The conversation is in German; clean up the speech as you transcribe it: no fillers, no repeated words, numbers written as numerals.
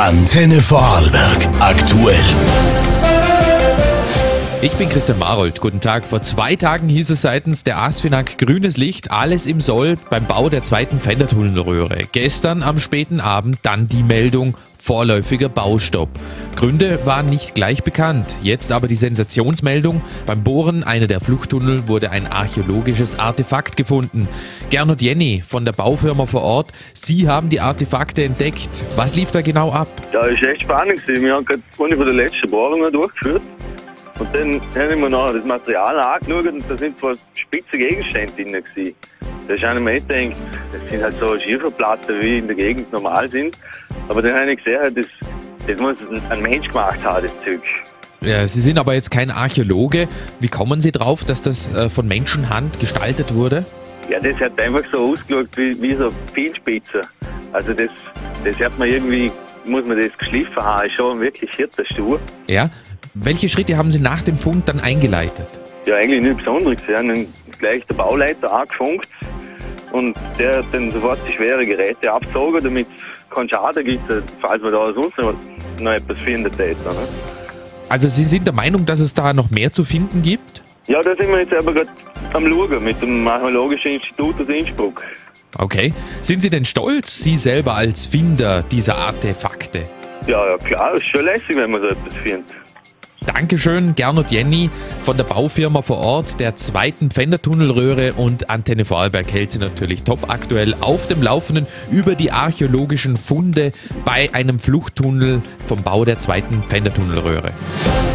Antenne Vorarlberg. Aktuell. Ich bin Christian Marold. Guten Tag. Vor 2 Tagen hieß es seitens der ASFINAG grünes Licht, alles im Soll beim Bau der zweiten Pfändertunnelröhre. Gestern am späten Abend dann die Meldung, vorläufiger Baustopp. Gründe waren nicht gleich bekannt. Jetzt aber die Sensationsmeldung. Beim Bohren einer der Fluchttunnel wurde ein archäologisches Artefakt gefunden. Gernot Jenny von der Baufirma vor Ort. Sie haben die Artefakte entdeckt. Was lief da genau ab? Ja, das war echt spannend. Wir haben gerade eine von den letzten Bohrungen durchgeführt. Und dann haben wir nachher das Material angeschaut und da sind zwar spitze Gegenstände drin gewesen. Da ist einem nicht gedacht, das sind halt so Schieferplatten, wie in der Gegend normal sind. Aber dann habe ich gesehen, das muss ein Mensch gemacht haben, das Zeug. Ja, Sie sind aber jetzt kein Archäologe. Wie kommen Sie drauf, dass das von Menschenhand gestaltet wurde? Ja, das hat einfach so ausgeschaut wie so Pfeilspitze. Also das hat man irgendwie, muss man das geschliffen haben, ist schon wirklich Hirtenstuhl. Ja. Welche Schritte haben Sie nach dem Fund dann eingeleitet? Ja, eigentlich nichts Besonderes. Wir haben dann gleich den Bauleiter angefunkt und der hat dann sofort die schweren Geräte abgezogen, damit es keinen Schaden gibt, falls man da sonst noch etwas findet. Ne? Also Sie sind der Meinung, dass es da noch mehr zu finden gibt? Ja, da sind wir jetzt aber gerade am Schauen mit dem Archäologischen Institut aus Innsbruck. Okay. Sind Sie denn stolz, Sie selber als Finder dieser Artefakte? Ja, klar, ist schon lässig, wenn man so etwas findet. Dankeschön, Gernot Jenny von der Baufirma vor Ort, der zweiten Pfändertunnelröhre, und Antenne Vorarlberg hält Sie natürlich top aktuell auf dem Laufenden über die archäologischen Funde bei einem Fluchttunnel vom Bau der zweiten Pfändertunnelröhre.